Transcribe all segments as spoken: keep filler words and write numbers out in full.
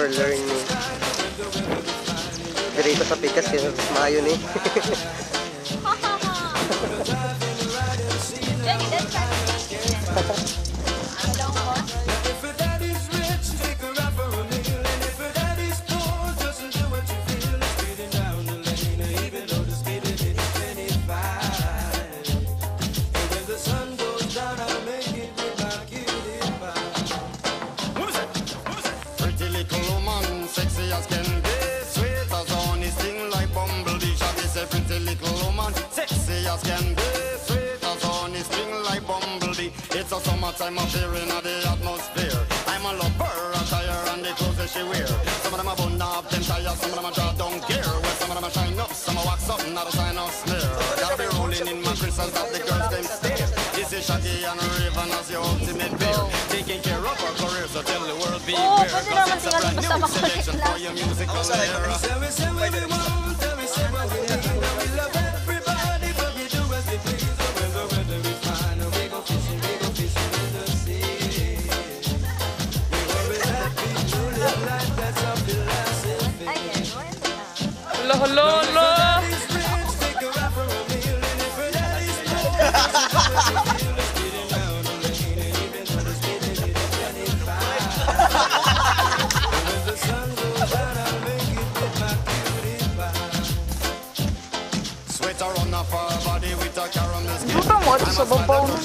learning. Dirito sa pikas, kaya maayo ni. It's a summertime affair in the atmosphere. I'm a lover, attire and the clothes that she wear. Some of them are bun up, them tires, some of them are drop down gear. Well, some of them are shine up, some are wax up, not a sign of smear. Gotta be rolling in my crystals that the girls them stare. This is Shaggy and Raven as your ultimate bear. Taking care of our career, so tell the world beware. Cause it's a brand new selection for your musical era. Hello, hello, hello. Sweater on off our body with a caramel skin. Luto mo ito sa babaw. I'm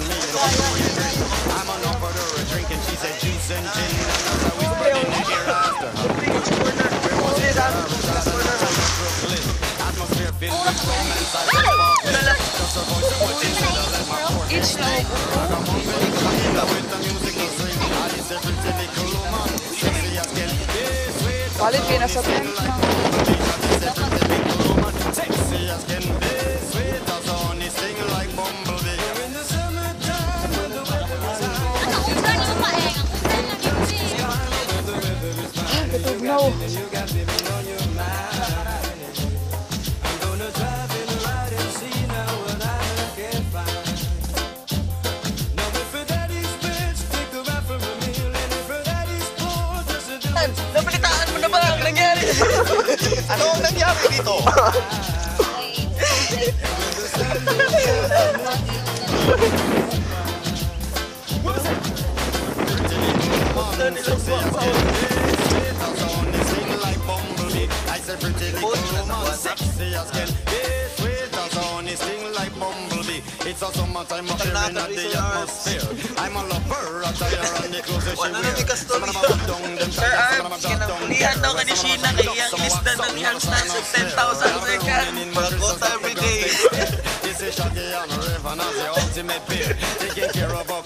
on offer her a drink and she said juice and gin. And that's how we spread in the air after her. Atmosphere filled with romance. I just her voice and what she said. I let my poor hair stay. I got one baby in love with the music and swing. I is every typical woman. Sexy as can be. Sweet. Palit kayo na sa tent na. Sexy as can be. Sweet as honey. Sing like Bumblebee. In the summertime when the weather is high. Katog na o. Nabalitaan mo na ba ang nangyari? Ano ang nangyari dito? It's a summertime affair in the atmosphere. I'm a lover, attire and the clothes that she wear. Some of them are down, them Sir tires, Arm, some of them are drop down kinabulihan daw ka ni gear. Sheena kay iyang lista ng hands na sa ten thousand rekan. Pag-ota everyday. This is Shaggy and Raven as the ultimate peer. Taking care of our